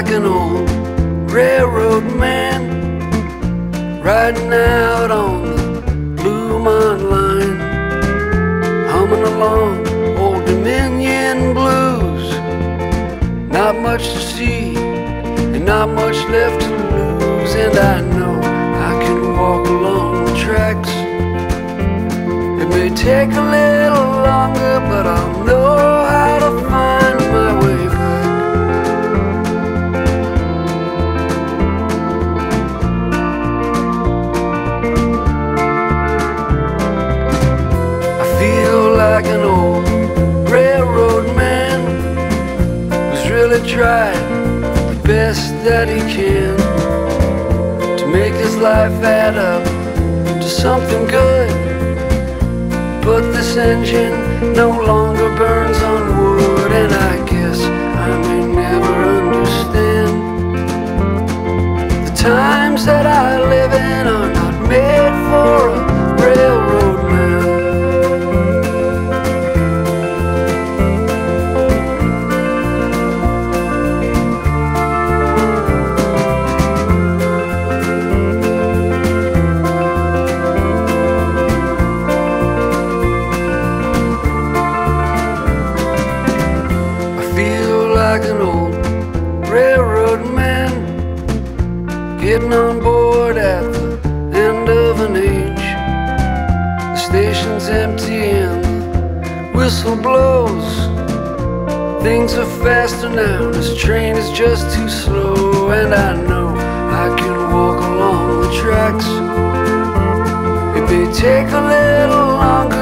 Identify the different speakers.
Speaker 1: like an old railroad man riding out on the Blue Mountain line, humming along Old Dominion blues. Not much to see and not much left to lose, and I know I can walk along the tracks. It may take a little longer, but I'll know how to find my way back. I feel like an old railroad man who's really tried the best that he can to make his life add up to something good. But this engine no longer burns on wood, and I guess I may never understand. The times that I live in are not made for a railroad man. Like an old railroad man getting on board at the end of an age. The station's empty and the whistle blows. Things are faster now, this train is just too slow, and I know I can walk along the tracks. It may take a little longer,